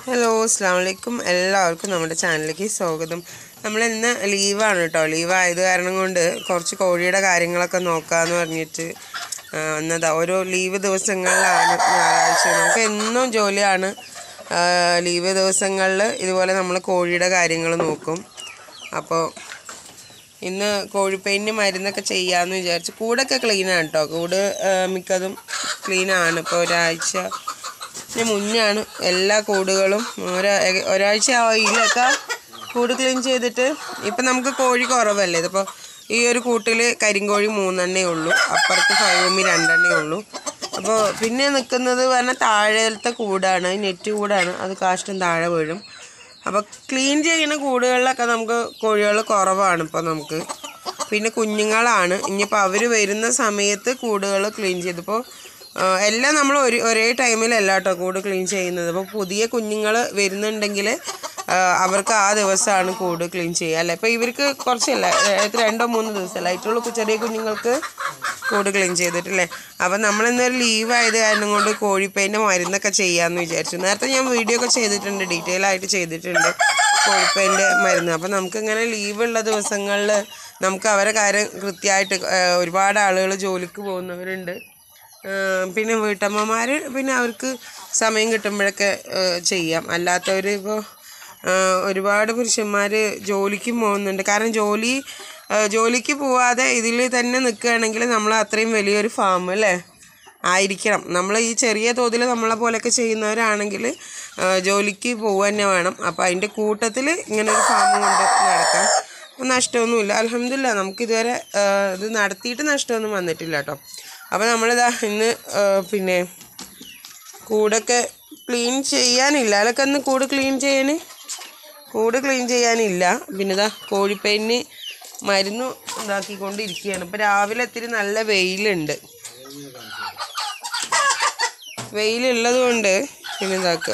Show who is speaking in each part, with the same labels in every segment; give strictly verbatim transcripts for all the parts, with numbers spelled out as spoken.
Speaker 1: Hello അസ്സലാമു അലൈക്കും എല്ലാവർക്കും നമ്മുടെ ചാനലിലേക്ക് സ്വാഗതം. നമ്മൾ ഇന്ന് ലീവാണ് കേട്ടോ. ലീവായത് കാരണം കൊണ്ട് കുറച്ച് കോഴിയുടെ കാര്യങ്ങളൊക്കെ നോക്കാമെന്ന് പറഞ്ഞിട്ട് വന്നതാ. ഓരോ ലീവ് ദിവസങ്ങളിലാണ് ഞായറാഴ്ച, നമുക്ക് എന്നും ജോലിയാണ്. ലീവ് ദിവസങ്ങളിൽ ഇതുപോലെ നമ്മൾ കോഴിയുടെ കാര്യങ്ങൾ നോക്കും. അപ്പോൾ ഇന്ന് കോഴിപ്പേനിന് മരുന്നൊക്കെ ചെയ്യാമെന്ന് വിചാരിച്ചു. കൂടൊക്കെ ക്ലീനാണ് കേട്ടോ. കൂട് മിക്കതും ക്ലീനാണ്. ഇപ്പോൾ ഒരാഴ്ച മുന്നാണ് എല്ലാ കൂടുകളും ഒരാ ഒരാഴ്ച ആയില്ലൊക്കെ കൂട് ക്ലീൻ ചെയ്തിട്ട്. ഇപ്പം നമുക്ക് കോഴി കുറവല്ലേ. ഇതിപ്പോൾ ഈ ഒരു കൂട്ടിൽ കരിങ്കോഴി മൂന്നെണ്ണേ ഉള്ളൂ, അപ്പുറത്ത് ഫൈവമി രണ്ടെണ്ണേ ഉള്ളൂ. അപ്പോൾ പിന്നെ നിൽക്കുന്നത് പറഞ്ഞാൽ താഴത്തെ കൂടാണ്, നെറ്റ് കൂടാണ്. അത് കാഷ്ടം താഴെ വീഴും. അപ്പോൾ ക്ലീൻ ചെയ്യുന്ന കൂടുകളിലൊക്കെ നമുക്ക് കോഴികൾ കുറവാണ് ഇപ്പോൾ നമുക്ക്. പിന്നെ കുഞ്ഞുങ്ങളാണ്. ഇനിയിപ്പോൾ അവർ വരുന്ന സമയത്ത് കൂടുകൾ ക്ലീൻ ചെയ്തപ്പോൾ എല്ലാം നമ്മൾ ഒരു ഒരേ ടൈമിലല്ല കേട്ടോ കൂട് ക്ലീൻ ചെയ്യുന്നത്. അപ്പോൾ പുതിയ കുഞ്ഞുങ്ങൾ വരുന്നുണ്ടെങ്കിൽ അവർക്ക് ആ ദിവസമാണ് കൂട് ക്ലീൻ ചെയ്യുക അല്ലേ. ഇപ്പോൾ ഇവർക്ക് കുറച്ചല്ല, രണ്ടോ മൂന്നോ ദിവസമല്ല ആയിട്ടുള്ളൂ ചെറിയ കുഞ്ഞുങ്ങൾക്ക് കൂട് ക്ലീൻ ചെയ്തിട്ടില്ലേ. അപ്പോൾ നമ്മളിന്നൊരു ലീവായത് കാരണം കൊണ്ട് കോഴിപ്പേൻ്റെ മരുന്നൊക്കെ ചെയ്യാമെന്ന് വിചാരിച്ചു. നേരത്തെ ഞാൻ വീഡിയോ ഒക്കെ ചെയ്തിട്ടുണ്ട്, ഡീറ്റെയിൽ ആയിട്ട് ചെയ്തിട്ടുണ്ട് കോഴിപ്പേൻ്റെ മരുന്ന്. അപ്പോൾ നമുക്കിങ്ങനെ ലീവുള്ള ദിവസങ്ങളിൽ നമുക്ക് അവരെ കാര്യം കൃത്യമായിട്ട്, ഒരുപാട് ആളുകൾ ജോലിക്ക് പോകുന്നവരുണ്ട്, പിന്നെ വീട്ടമ്മമാർ, പിന്നെ അവർക്ക് സമയം കിട്ടുമ്പോഴൊക്കെ ചെയ്യാം. അല്ലാത്തവർ ഇപ്പോൾ ഒരുപാട് പുരുഷന്മാർ ജോലിക്ക് പോകുന്നുണ്ട്. കാരണം ജോലി ജോലിക്ക് പോവാതെ ഇതിൽ തന്നെ നിൽക്കുകയാണെങ്കിൽ നമ്മൾ അത്രയും വലിയൊരു ഫാം അല്ലേ ആയിരിക്കണം. നമ്മൾ ഈ ചെറിയ തോതിൽ നമ്മളെ പോലെയൊക്കെ ചെയ്യുന്നവരാണെങ്കിൽ ജോലിക്ക് പോവുക തന്നെ വേണം. അപ്പോൾ അതിൻ്റെ കൂട്ടത്തിൽ ഇങ്ങനെ ഒരു ഫാം കൊണ്ട് നടക്കാം. നഷ്ടമൊന്നുമില്ല, അൽഹംദുലില്ലാ. നമുക്കിതുവരെ ഇത് നടത്തിയിട്ട് നഷ്ടമൊന്നും വന്നിട്ടില്ല കേട്ടോ. അപ്പോൾ നമ്മളിതാ ഇന്ന് പിന്നെ കൂടൊക്കെ ക്ലീൻ ചെയ്യാനില്ല. അതൊക്കെ ഒന്ന് കൂട് ക്ലീൻ ചെയ്യാൻ കൂട് ക്ലീൻ ചെയ്യാനില്ല. പിന്നെ ഇതാ കോഴിപ്പേനിന് മരുന്ന് ഇതാക്കിക്കൊണ്ടിരിക്കുകയാണ്. ഇപ്പോൾ രാവിലെ ഇത്തിരി നല്ല വെയിലുണ്ട്. വെയിലുള്ളത് കൊണ്ട് പിന്നെ ഇതാക്കുക.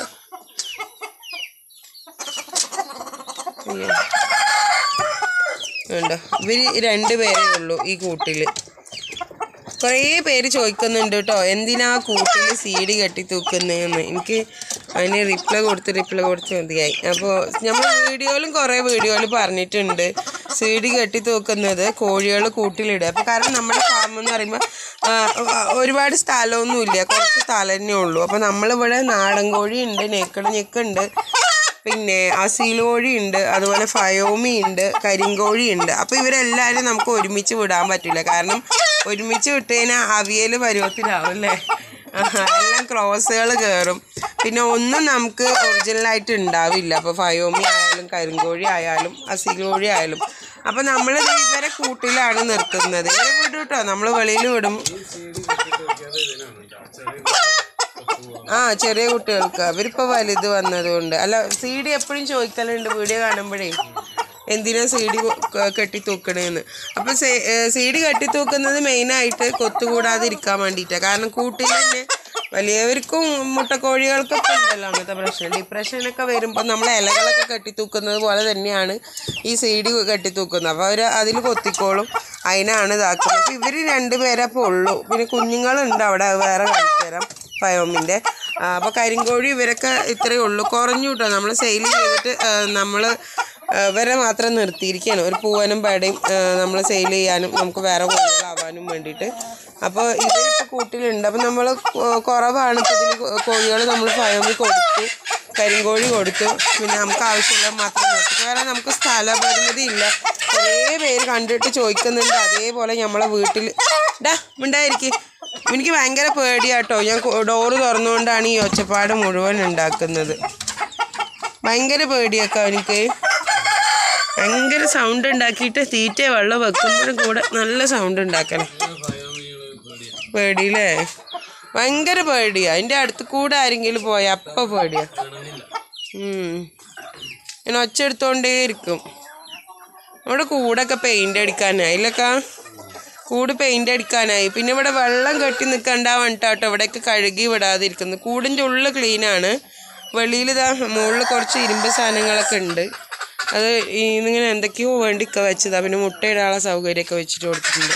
Speaker 1: ഉണ്ടോ, ഇവർ രണ്ട് പേരേ ഉള്ളൂ ഈ കൂട്ടിൽ. കുറേ പേര് ചോദിക്കുന്നുണ്ട് കേട്ടോ, എന്തിനാ കൂട്ടിൽ സീഡ് കെട്ടി തൂക്കുന്നതെന്ന്. എനിക്ക് അതിന് റിപ്ലൈ കൊടുത്ത് റിപ്ലൈ കൊടുത്ത് മതിയായി. അപ്പോൾ നമ്മൾ വീഡിയോയിലും കുറേ വീഡിയോയിൽ പറഞ്ഞിട്ടുണ്ട് സീഡ് കെട്ടി തൂക്കുന്നത് കോഴികൾ കൂട്ടിലിടുക. അപ്പോൾ കാരണം നമ്മുടെ ഫാം എന്ന് പറയുമ്പോൾ ഒരുപാട് സ്ഥലമൊന്നുമില്ല, കുറച്ച് സ്ഥലം തന്നെ ഉള്ളൂ. അപ്പോൾ നമ്മളിവിടെ നാടൻ കോഴി ഉണ്ട്, നെക്കട് ഞെക്കുണ്ട്, പിന്നെ അസീൽ കോഴി ഉണ്ട്, അതുപോലെ ഫയോമി ഉണ്ട്, കരിങ്കോഴി ഉണ്ട്. അപ്പോൾ ഇവരെല്ലാവരും നമുക്ക് ഒരുമിച്ച് വിടാൻ പറ്റില്ല. കാരണം ഒരുമിച്ച് വിട്ട് കഴിഞ്ഞാൽ അവിയൽ പരുവത്തിലാവും അല്ലേ. എല്ലാം ക്രോസുകൾ കയറും, പിന്നെ ഒന്നും നമുക്ക് ഒറിജിനലായിട്ട് ഉണ്ടാവില്ല. അപ്പോൾ ഫയോമി ആയാലും കരിങ്കോഴി ആയാലും അസീൽ കോഴി ആയാലും. അപ്പോൾ നമ്മൾ ഇവരെ കൂട്ടിലാണ് നിർത്തുന്നത്. ഇവരെ വിടും കേട്ടോ, നമ്മൾ വെളിയിൽ വിടും. ആ ചെറിയ കുട്ടികൾക്ക്, അവരിപ്പോൾ വലുത് വന്നതുകൊണ്ട്. അല്ല, സീഡി എപ്പോഴും ചോദിക്കലുണ്ട് വീഡിയോ കാണുമ്പോഴേ, എന്തിനാ സീഡി കെട്ടി തൂക്കണേന്ന്. അപ്പോൾ സീഡി കെട്ടി തൂക്കുന്നത് മെയിനായിട്ട് കൊത്തുകൂടാതിരിക്കാൻ വേണ്ടിയിട്ടാണ്. കാരണം കൂട്ടിൽ തന്നെ വലിയവർക്കും മുട്ടക്കോഴികൾക്കൊക്കെ ഉണ്ടല്ലോ അങ്ങനത്തെ പ്രശ്നം. ഡിപ്രഷനൊക്കെ വരുമ്പോൾ നമ്മൾ ഇലകളൊക്കെ കെട്ടിത്തൂക്കുന്നത് പോലെ തന്നെയാണ് ഈ സീഡി കെട്ടിത്തൂക്കുന്നത്. അപ്പോൾ അവർ അതിൽ കൊത്തിക്കോളും, അതിനാണ് ഇതാക്കുന്നത്. അപ്പോൾ ഇവർ രണ്ടുപേരപ്പോൾ ഉള്ളൂ. പിന്നെ കുഞ്ഞുങ്ങളുണ്ട് അവിടെ, വേറെ കാണിച്ചു തരാം ഫയോമിൻ്റെ. അപ്പോൾ കരിങ്കോഴി ഇവരൊക്കെ ഇത്രയേ ഉള്ളൂ. കുറഞ്ഞു കേട്ടോ. നമ്മൾ സെയിൽ ചെയ്തിട്ട് നമ്മൾ ഇവരെ മാത്രം നിർത്തിയിരിക്കുകയാണ്. ഒരു പൂവനും പേടയും നമ്മൾ സെയിൽ ചെയ്യാനും നമുക്ക് വേറെ കോഴികളാവാനും വേണ്ടിയിട്ട്. അപ്പോൾ ഇവരിപ്പോൾ കൂട്ടിലുണ്ട്. അപ്പോൾ നമ്മൾ കുറവാണ് ഇപ്പോൾ ഇതിൽ കോഴികൾ. നമ്മൾ ഫയോമി കൊടുത്തു, കരിങ്കോഴി കൊടുത്തു, പിന്നെ നമുക്ക് ആവശ്യമുള്ള മാത്രം നിർത്തി. കാരണം നമുക്ക് സ്ഥലപരിമിതി ഇല്ല. കുറേ പേര് കണ്ടിട്ട് ചോദിക്കുന്നുണ്ട്. അതേപോലെ നമ്മളെ വീട്ടിൽ ഡാ ഉണ്ടായിരിക്കും. എനിക്ക് ഭയങ്കര പേടിയാട്ടോ. ഞാൻ ഡോറ് തുറന്നുകൊണ്ടാണ് ഈ ഒച്ചപ്പാട് മുഴുവൻ ഉണ്ടാക്കുന്നത്. ഭയങ്കര പേടിയൊക്കെ എനിക്ക്. ഭയങ്കര സൗണ്ട് ഉണ്ടാക്കിയിട്ട് തീറ്റ വെള്ളം വെക്കുമ്പോഴും കൂടെ നല്ല സൗണ്ട് ഉണ്ടാക്കണം. പേടിയില്ലേ, ഭയങ്കര പേടിയാ. അതിൻ്റെ അടുത്ത് കൂടെ ആരെങ്കിലും പോയാൽ അപ്പം പേടിയാ. ഞാൻ ഒച്ച എടുത്തോണ്ടേ ഇരിക്കും. നമ്മുടെ കൂടൊക്കെ പെയിൻ്റ് അടിക്കാനായി ഇല്ലക്കാ. കൂട് പെയിൻ്റ് അടിക്കാനായി. പിന്നെ ഇവിടെ വെള്ളം കെട്ടി നിൽക്കണ്ടാവണ്ടിട്ടോ ഇവിടെയൊക്കെ കഴുകി വിടാതിരിക്കുന്നത്. കൂടിൻ്റെ ഉള്ളിൽ ക്ലീനാണ്. വെളിയിൽ ഇതാ മുകളിൽ കുറച്ച് ഇരുമ്പ് സാധനങ്ങളൊക്കെ ഉണ്ട്. അത് ഇന്നിങ്ങനെ എന്തൊക്കെയോ വേണ്ടിയൊക്കെ വെച്ചതാണ്. പിന്നെ മുട്ടയിടാനുള്ള സൗകര്യമൊക്കെ വെച്ചിട്ട് കൊടുത്തിട്ടുണ്ട്.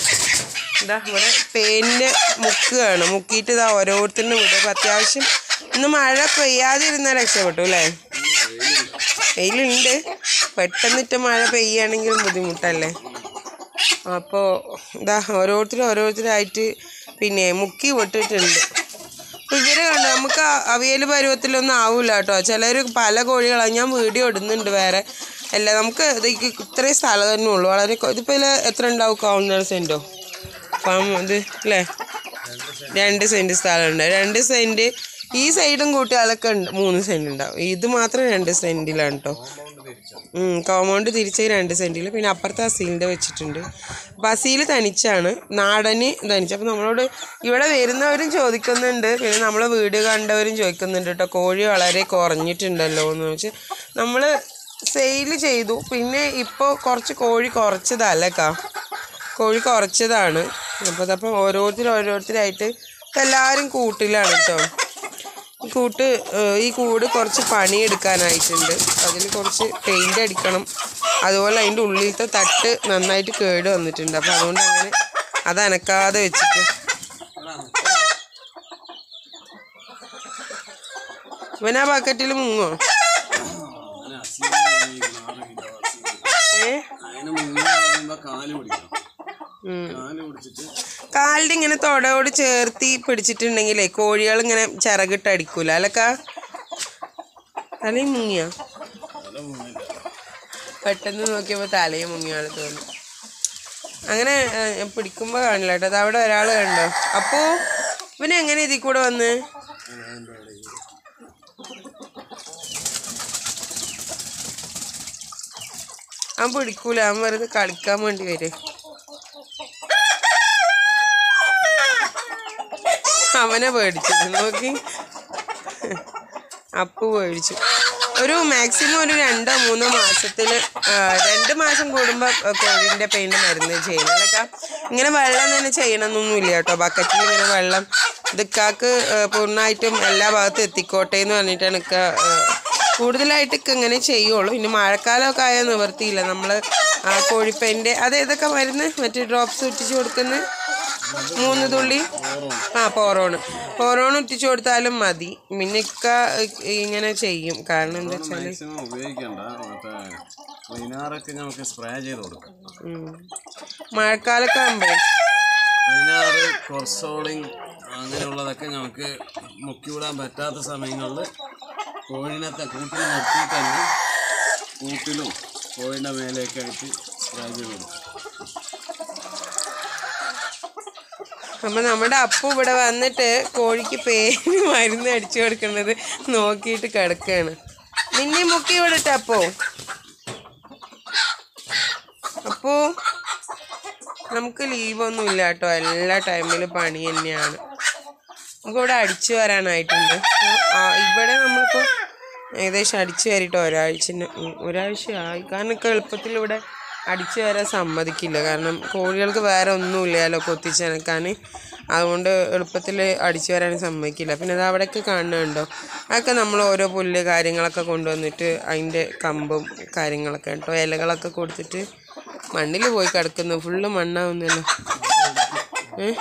Speaker 1: ഇതാ ഇവിടെ പേനിൻ്റെ മുക്കുകയാണ്. മുക്കിയിട്ട് ഇതാ ഓരോരുത്തരിനും വിടും. അപ്പോൾ അത്യാവശ്യം ഇന്ന് മഴ പെയ്യാതിരുന്നാൽ രക്ഷപ്പെട്ടു അല്ലേ? വെയിലുണ്ട്, പെട്ടെന്നിട്ട് മഴ പെയ്യുകയാണെങ്കിൽ ബുദ്ധിമുട്ടല്ലേ? അപ്പോൾ ഇതാ ഓരോരുത്തരും ഓരോരുത്തരായിട്ട് പിന്നെ മുക്കി വിട്ടിട്ടുണ്ട്. ഇവരെ കണ്ടോ, നമുക്ക് അവിയൽ പരുവത്തിലൊന്നും ആവില്ല കേട്ടോ. ചിലർ പല കോഴികളാണ്, ഞാൻ വീഡിയോ ഇടുന്നുണ്ട് വേറെ. അല്ല, നമുക്ക് ഇത് ഇത്രയും സ്ഥലം തന്നെ ഉള്ളൂ. വളരെ ഇതിപ്പോൾ ഇതിൽ എത്ര ഉണ്ടാവും? ഒന്നര സെൻറ്റോ അപ്പം ഇത് അല്ലേ? രണ്ട് സെൻറ്റ് സ്ഥലമുണ്ട്. രണ്ട് സെൻറ്റ് ഈ സൈഡും കൂട്ടിയാലൊക്കെ ഉണ്ട് മൂന്ന് സെൻറ്റ് ഉണ്ടാവും. ഇത് മാത്രം രണ്ട് സെൻറ്റിലാണ് കേട്ടോ. കോമ്പൗണ്ട് തിരിച്ച് രണ്ട് സെൻറ്റിൽ. പിന്നെ അപ്പുറത്തെ അസീലിൻ്റെ വെച്ചിട്ടുണ്ട്. അപ്പോൾ അസീൽ തനിച്ചാണ്, നാടന് തനിച്ച്. അപ്പോൾ നമ്മളോട് ഇവിടെ വരുന്നവരും ചോദിക്കുന്നുണ്ട്, പിന്നെ നമ്മളെ വീഡിയോ കണ്ടവരും ചോദിക്കുന്നുണ്ട് കേട്ടോ, കോഴി വളരെ കുറഞ്ഞിട്ടുണ്ടല്ലോ എന്ന് വെച്ച്. നമ്മൾ സെയിൽ ചെയ്തു. പിന്നെ ഇപ്പോൾ കുറച്ച് കോഴി കുറച്ചതല്ലേക്കാ, കോഴി കുറച്ചതാണ്. അപ്പോൾ അതപ്പം ഓരോരുത്തർ ഓരോരുത്തരായിട്ട് എല്ലാവരും കൂട്ടിലാണ് കേട്ടോ. കൂട്ട് ഈ കൂട് കുറച്ച് പണിയെടുക്കാനായിട്ടുണ്ട്. അതിൽ കുറച്ച് പെയിൻ്റ് അടിക്കണം. അതുപോലെ അതിൻ്റെ ഉള്ളിലത്തെ തട്ട് നന്നായിട്ട് കേട് വന്നിട്ടുണ്ട്. അപ്പോൾ അതുകൊണ്ട് അങ്ങനെ അത് അനക്കാതെ വെച്ചിട്ട് ഇവനാ ബക്കറ്റിൽ മുങ്ങോ? ഏ കാലിൻ്റെ ഇങ്ങനെ തൊടയോട് ചേർത്തി പിടിച്ചിട്ടുണ്ടെങ്കിലേ കോഴികൾ ഇങ്ങനെ ചിറകിട്ട് അടിക്കൂല അല്ലക്കാ? തലയും മുങ്ങിയ പെട്ടെന്ന് നോക്കിയപ്പോൾ തലയും മുങ്ങിയാൾ തോന്നി. അങ്ങനെ പിടിക്കുമ്പോൾ കാണില്ല കേട്ടോ. അത് അവിടെ ഒരാൾ കണ്ടോ? അപ്പോൾ ഇവന് എങ്ങനെ ഇതിൽ കൂടെ വന്ന്? അവൻ പിടിക്കൂല, അവൻ വെറുതെ കളിക്കാൻ വേണ്ടി വരും. അവനെ പേടിച്ചത് നോക്കി, അപ്പു പേടിച്ചു. ഒരു മാക്സിമം ഒരു രണ്ടോ മൂന്നോ മാസത്തിൽ രണ്ട് മാസം കൂടുമ്പോൾ കോഴിൻ്റെ പെയിൻ്റ് മരുന്ന് ചെയ്യണം അല്ലക്കാ. ഇങ്ങനെ വെള്ളം തന്നെ ചെയ്യണമെന്നൊന്നുമില്ല കേട്ടോ. ബക്കറ്റിൽ ഇങ്ങനെ വെള്ളം ഇതൊക്കെ പൂർണ്ണമായിട്ടും എല്ലാ ഭാഗത്തും എത്തിക്കോട്ടെ എന്ന് പറഞ്ഞിട്ടാണ് ഇക്ക കൂടുതലായിട്ടൊക്കെ ഇങ്ങനെ ചെയ്യുള്ളൂ. പിന്നെ മഴക്കാലമൊക്കെ ആയാൽ നിവർത്തിയില്ല. നമ്മൾ കോഴിപ്പേൻ്റെ അത് ഏതൊക്കെ മരുന്ന് മറ്റേ ഡ്രോപ്സ് ഇട്ടിച്ച് കൊടുക്കുന്നത് മൂന്ന് തുള്ളി ആ പോറോണ് പോറോണ് ഇട്ടിച്ചു കൊടുത്താലും മതി. മിനിക്ക ഇങ്ങനെ ചെയ്യും. കാരണം എന്താ വെച്ചാല് മഴക്കാലൊക്കെ ആകുമ്പോ
Speaker 2: അങ്ങനെയുള്ളതൊക്കെ നമുക്ക് മുക്കിവിടാൻ പറ്റാത്ത സമയങ്ങളിൽ കോഴിനത്തെ കൂട്ടിൽ നിർത്തി തന്നെ കൂട്ടിലും കോഴിൻ്റെ മേലെയൊക്കെ ആയിട്ട് സ്പ്രേ ചെയ്ത് കൊടുക്കും.
Speaker 1: അപ്പം നമ്മുടെ അപ്പു ഇവിടെ വന്നിട്ട് കോഴിക്ക് പേര് മരുന്ന് അടിച്ചു കൊടുക്കുന്നത് നോക്കിയിട്ട് കിടക്കുകയാണ്. നിന്നെ മുക്കി വിടട്ടെ അപ്പോ? അപ്പോ നമുക്ക് ലീവൊന്നും ഇല്ല കേട്ടോ. എല്ലാ ടൈമിലും പണി തന്നെയാണ്. നമുക്കിവിടെ അടിച്ചു വരാനായിട്ടുണ്ട്. ഇവിടെ നമ്മളിപ്പോൾ ഏകദേശം അടിച്ചു കയറിയിട്ട് ഒരാഴ്ച ഒരാഴ്ച ആയി. കാരണം ഒക്കെ എളുപ്പത്തിൽ ഇവിടെ അടിച്ചു വരാൻ സമ്മതിക്കില്ല. കാരണം കോഴികൾക്ക് വേറെ ഒന്നുമില്ലല്ലോ കൊത്തിച്ചനക്കാൻ. അതുകൊണ്ട് എളുപ്പത്തിൽ അടിച്ചു വരാൻ സമ്മതിക്കില്ല. പിന്നെ അത് അവിടെയൊക്കെ കാണുന്നുണ്ടോ, അതൊക്കെ നമ്മൾ ഓരോ പുല്ല് കാര്യങ്ങളൊക്കെ കൊണ്ടുവന്നിട്ട് അതിൻ്റെ കമ്പും കാര്യങ്ങളൊക്കെ കേട്ടോ ഇലകളൊക്കെ കൊടുത്തിട്ട് മണ്ണിൽ പോയി കിടക്കുന്നു. ഫുള്ള് മണ്ണാവുന്നല്ലോ. ഏ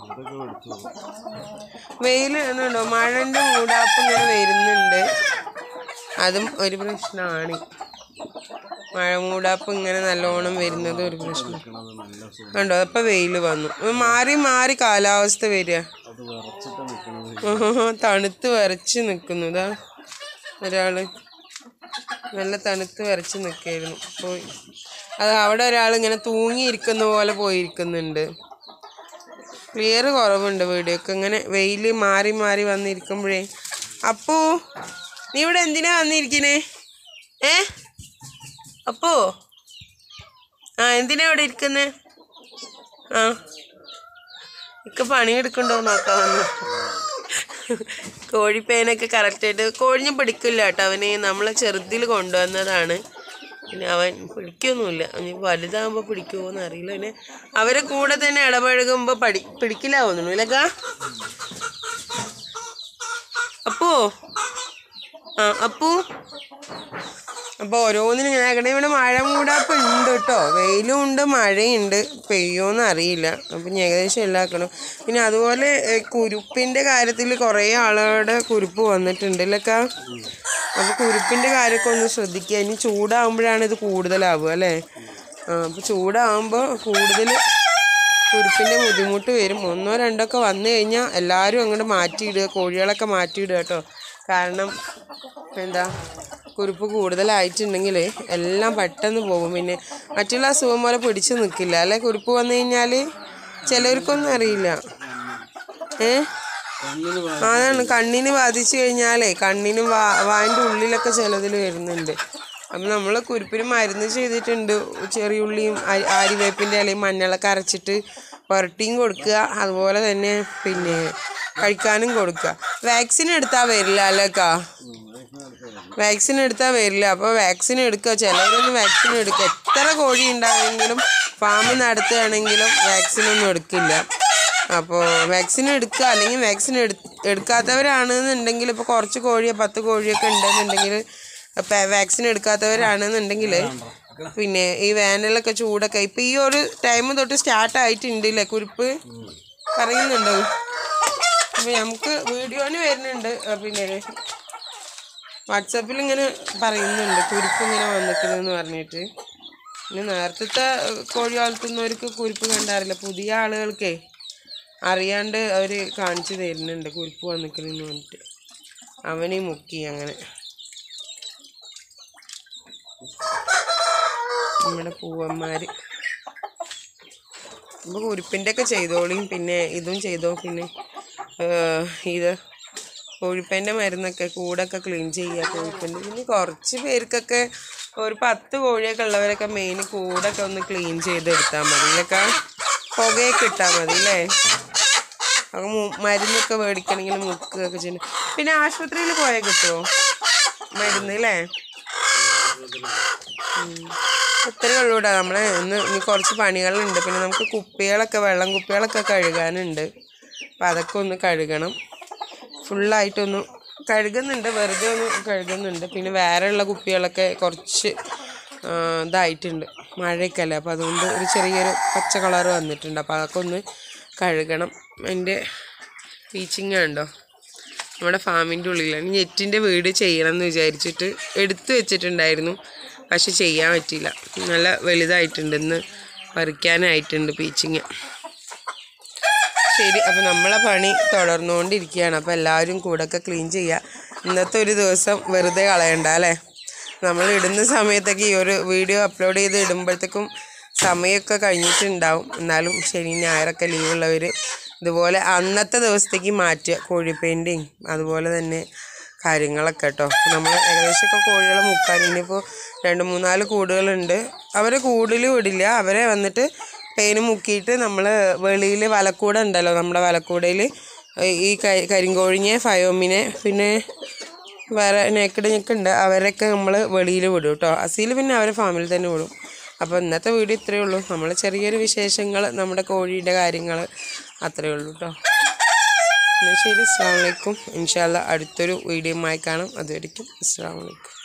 Speaker 1: വെയിൽ എന്നുണ്ടോ, മഴൻ്റെ മൂടാപ്പ് ഇങ്ങനെ വരുന്നുണ്ട്. അതും ഒരു പ്രശ്നമാണ്. മഴ മൂടാപ്പ് ഇങ്ങനെ നല്ലോണം വരുന്നത് ഒരു പ്രശ്നം കണ്ടോ. അപ്പം വെയിൽ വന്നു. മാറി മാറി കാലാവസ്ഥ വരിക. തണുത്ത് വിറച്ച് നിൽക്കുന്നു. ഇതാ ഒരാള് നല്ല തണുത്ത് വിറച്ച് നിൽക്കായിരുന്നു. പോയി അത് അവിടെ ഒരാൾ ഇങ്ങനെ തൂങ്ങിയിരിക്കുന്ന പോലെ പോയിരിക്കുന്നുണ്ട്. ക്ലിയർ കുറവുണ്ട് വീഡിയോ ഒക്കെ. ഇങ്ങനെ വെയിൽ മാറി മാറി വന്നിരിക്കുമ്പോഴേ. അപ്പോ നീ ഇവിടെ എന്തിനാ വന്നിരിക്കണേ? ഏ അപ്പോ ആ എന്തിനാ ഇവിടെ ഇരിക്കുന്നത്? ആ ഇക്ക പണിയെടുക്കണ്ടോ നോക്കാൻ വന്നു. കോഴിപ്പേനൊക്കെ കറക്റ്റായിട്ട് കോഴിഞ്ഞ് പിടിക്കില്ല കേട്ടോ. അവന് നമ്മളെ ചെറുതിൽ കൊണ്ടുവന്നതാണ്. പിന്നെ അവൻ പിടിക്കൊന്നുമില്ല. വലുതാകുമ്പോൾ പിടിക്കുമോ എന്ന് അറിയില്ല. പിന്നെ അവരെ കൂടെ തന്നെ ഇടപഴകുമ്പോൾ പഠി പിടിക്കില്ലാവുന്നു ഇല്ലക്ക. അപ്പോ ആ അപ്പു അപ്പോൾ ഓരോന്നിനും ഇങ്ങനെ ആക്കണേ. ഇവിടെ മഴ മൂടാപ്പം ഉണ്ട് കേട്ടോ, വെയിലും ഉണ്ട് മഴയുണ്ട്, പെയ്യുമെന്ന് അറിയില്ല. അപ്പം ഏകദേശം എല്ലാം ആക്കണം. പിന്നെ അതുപോലെ കുരുപ്പിൻ്റെ കാര്യത്തിൽ കുറേ ആളുകളുടെ കുരുപ്പ് വന്നിട്ടുണ്ട് അല്ലക്കാ. അപ്പോൾ കുരുപ്പിൻ്റെ കാര്യമൊക്കെ ഒന്ന് ശ്രദ്ധിക്കുക. ഇനി ചൂടാകുമ്പോഴാണ് ഇത് കൂടുതലാവുക അല്ലേ. ആ അപ്പോൾ ചൂടാകുമ്പോൾ കൂടുതൽ കുരുപ്പിൻ്റെ ബുദ്ധിമുട്ട് വരും. ഒന്നോ രണ്ടൊക്കെ വന്നു കഴിഞ്ഞാൽ എല്ലാവരും അങ്ങോട്ട് മാറ്റിയിടുക, കോഴികളൊക്കെ മാറ്റിയിടുക കേട്ടോ. കാരണം എന്താ, കുരുപ്പ് കൂടുതലായിട്ടുണ്ടെങ്കിൽ എല്ലാം പെട്ടെന്ന് പോകും. പിന്നെ മറ്റുള്ള അസുഖം പോലെ പിടിച്ച് നിൽക്കില്ല അല്ലേ. കുരുപ്പ് വന്നു കഴിഞ്ഞാൽ ചിലർക്കൊന്നും അറിയില്ല. ഏ അതാണ്, കണ്ണിന് ബാധിച്ചു കഴിഞ്ഞാലേ കണ്ണിനും വാ വാൻ്റെ ഉള്ളിലൊക്കെ ചിലതിൽ വരുന്നുണ്ട്. അപ്പം നമ്മൾ കുരുപ്പിന് മരുന്ന് ചെയ്തിട്ടുണ്ട്. ചെറിയ ഉള്ളിയും ആര്യവേപ്പിൻ്റെ ഇലയും മഞ്ഞളൊക്കെ അരച്ചിട്ട് പുരട്ടിയും കൊടുക്കുക, അതുപോലെ തന്നെ പിന്നെ കഴിക്കാനും കൊടുക്കുക. വാക്സിൻ എടുത്താൽ വരില്ല അല്ലേക്കാ, വാക്സിൻ എടുത്താൽ വരില്ല. അപ്പോൾ വാക്സിൻ എടുക്കുക. ചിലവരൊന്നും വാക്സിൻ എടുക്കുക. എത്ര കോഴി ഉണ്ടായെങ്കിലും ഫാം നടത്തുകയാണെങ്കിലും വാക്സിനൊന്നും എടുക്കില്ല. അപ്പോൾ വാക്സിൻ എടുക്കുക. അല്ലെങ്കിൽ വാക്സിൻ എടു എടുക്കാത്തവരാണെന്നുണ്ടെങ്കിൽ ഇപ്പോൾ കുറച്ച് കോഴിയോ പത്ത് കോഴിയൊക്കെ ഉണ്ടെന്നുണ്ടെങ്കിൽ വാക്സിൻ എടുക്കാത്തവരാണെന്നുണ്ടെങ്കിൽ പിന്നെ ഈ വേനലൊക്കെ ചൂടൊക്കെ ഇപ്പം ഈ ഒരു ടൈം തൊട്ട് സ്റ്റാർട്ടായിട്ടുണ്ടല്ലേ കുരുപ്പ് പറയുന്നുണ്ടോ. അപ്പം നമുക്ക് വീഡിയോന് വരുന്നുണ്ട്, പിന്നെ വാട്സാപ്പിൽ ഇങ്ങനെ പറയുന്നുണ്ട് കുരുപ്പ് ഇങ്ങനെ വന്നിക്കണമെന്ന് പറഞ്ഞിട്ട്. പിന്നെ നേരത്തെ കോഴി വളർത്തുന്നവർക്ക് കുരുപ്പ് കണ്ടാറില്ല, പുതിയ ആളുകൾക്കേ അറിയാണ്ട് അവർ കാണിച്ചു തരുന്നുണ്ട് കുരുപ്പ് വന്നിക്കണമെന്ന് പറഞ്ഞിട്ട്. അവനെ മുക്കി അങ്ങനെ നമ്മുടെ പൂവന്മാർ. അപ്പോൾ കുരുപ്പിൻ്റെ ഒക്കെ ചെയ്തോളിയും, പിന്നെ ഇതും ചെയ്തോ. പിന്നെ ഇത് കോഴിപ്പേൻ്റെ മരുന്നൊക്കെ കൂടൊക്കെ ക്ലീൻ ചെയ്യുക കോഴിപ്പേൻ്റെ. പിന്നെ കുറച്ച് പേർക്കൊക്കെ ഒരു പത്ത് കോഴിയൊക്കെ ഉള്ളവരൊക്കെ മെയിൻ കൂടൊക്കെ ഒന്ന് ക്ലീൻ ചെയ്തെടുത്താൽ മതി. ഇതിലൊക്കെ പുകയൊക്കെ ഇട്ടാൽ മതി അല്ലേ. അപ്പോൾ മരുന്നൊക്കെ മേടിക്കണമെങ്കിൽ മുക്കുകയൊക്കെ ചെയ്യണം. പിന്നെ ആശുപത്രിയിൽ പോയാൽ കിട്ടുമോ മരുന്ന് അല്ലേ. ഇത്രയേ ഉള്ളൂ കേട്ടോ. നമ്മൾ ഇന്ന് ഇനി കുറച്ച് പണികളുണ്ട്. പിന്നെ നമുക്ക് കുപ്പികളൊക്കെ വെള്ളം കുപ്പികളൊക്കെ കഴുകാനുണ്ട്. അപ്പം അതൊക്കെ ഒന്ന് കഴുകണം. ഫുള്ളായിട്ടൊന്ന് കഴുകുന്നുണ്ട്, വെറുതെ ഒന്ന് കഴുകുന്നുണ്ട്. പിന്നെ വേറെയുള്ള കുപ്പികളൊക്കെ കുറച്ച് ഇതായിട്ടുണ്ട്, മഴയൊക്കെ അല്ലേ. അപ്പോൾ അതുകൊണ്ട് ഒരു ചെറിയൊരു പച്ച കളർ വന്നിട്ടുണ്ട്. അപ്പോൾ അതൊക്കെ ഒന്ന് കഴുകണം. എൻ്റെ ടീച്ചിങ് ഉണ്ടോ നമ്മുടെ ഫാമിൻ്റെ ഉള്ളിലാണ്. നെറ്റിൻ്റെ വീട് ചെയ്യണം എന്ന് വിചാരിച്ചിട്ട് എടുത്തു വെച്ചിട്ടുണ്ടായിരുന്നു, പക്ഷെ ചെയ്യാൻ പറ്റിയില്ല. നല്ല വലുതായിട്ടുണ്ട്, ഇന്ന് പറിക്കാനായിട്ടുണ്ട് പീച്ചിങ്. ശരി, അപ്പോൾ നമ്മളെ പണി തുടർന്നുകൊണ്ടിരിക്കുകയാണ്. അപ്പോൾ എല്ലാവരും കൂടൊക്കെ ക്ലീൻ ചെയ്യുക. ഇന്നത്തെ ഒരു ദിവസം വെറുതെ കളയണ്ട അല്ലേ. നമ്മൾ ഇടുന്ന സമയത്തൊക്കെ ഈ ഒരു വീഡിയോ അപ്ലോഡ് ചെയ്ത് ഇടുമ്പോഴത്തേക്കും സമയമൊക്കെ കഴിഞ്ഞിട്ടുണ്ടാവും. എന്നാലും ശനി ഞായറൊക്കെ ലീവുള്ളവർ ഇതുപോലെ അന്നത്തെ ദിവസത്തേക്ക് മാറ്റുക കോഴി പെയിൻറ്റിങ് അതുപോലെ തന്നെ കാര്യങ്ങളൊക്കെ കേട്ടോ. നമ്മൾ ഏകദേശമൊക്കെ കോഴികളെ മുക്കാൻ ഇനിയിപ്പോൾ രണ്ട് മൂന്നാല് കൂടുകളുണ്ട്. അവരെ കൂടുതൽ വിടില്ല, അവരെ വന്നിട്ട് പെയിന് മുക്കിയിട്ട് നമ്മൾ വെളിയിൽ വലക്കൂട ഉണ്ടല്ലോ, നമ്മുടെ വലക്കൂടയിൽ ഈ കരിങ്കോഴിനെ ഫയോമിനെ പിന്നെ വേറെ നേക്കടിനൊക്കെ ഉണ്ട്, അവരൊക്കെ നമ്മൾ വെളിയിൽ വിടും കേട്ടോ. അസീൽ പിന്നെ അവരെ ഫാമിൽ തന്നെ വിടും. അപ്പോൾ ഇന്നത്തെ വീഡിയോ ഇത്രയേ ഉള്ളൂ. നമ്മൾ ചെറിയൊരു വിശേഷങ്ങൾ നമ്മുടെ കോഴിയുടെ കാര്യങ്ങൾ അത്രയേ ഉള്ളൂ കേട്ടോ. എന്നാൽ ശരി, അസ്സലാമു അലൈക്കും. ഇൻഷാ അല്ലാഹ് അടുത്തൊരു വീഡിയോയുമായി കാണാം. അതുവരെയ്ക്കും അസ്സലാമു അലൈക്കും.